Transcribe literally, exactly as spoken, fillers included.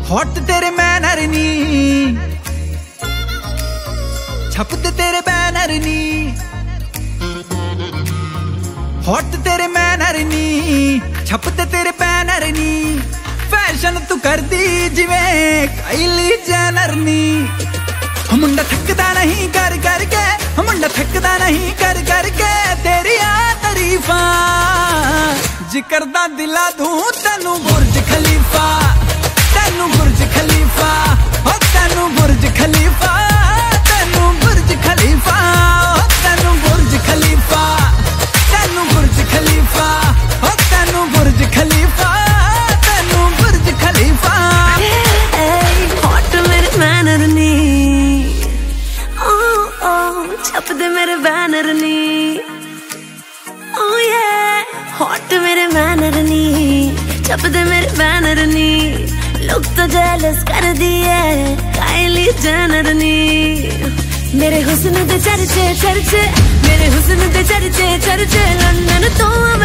Hot तेरे manner नी, छपते तेरे बैनर नी, हॉट तेरे मैनर नी, छपते तेरे बैनर नी, फैशन तू कर दी जिवें काइली जेनर नी। मुंडा थकदा नहीं कर करके, मुंडा थकदा नहीं कर करके तेरिया तारीफां, जिक्र दा दिला दूं तेनू बुर्ज खलीफा, तेनू बुर्ज खलीफा, ओ तेनू बुर्ज खलीफा, तेनू बुर्ज खलीफा, ओ तेनू बुर्ज खलीफा, तेनू बुर्ज खलीफा, ओ तेनू बुर्ज खलीफा, तेनू बुर्ज खलीफा। हॉट मेरे मैनर नी, छप दे मेरे बैनर नी, ओ ये हॉट मेरे मैनर नी, छप दे मेरे बैनर नी, लोग तो जेलस कर दिए काइली जेनर नी। मेरे हुस्न दे चर्चे चर्चे, मेरे हुस्न दे चर्चे चर्चे, लंदन तो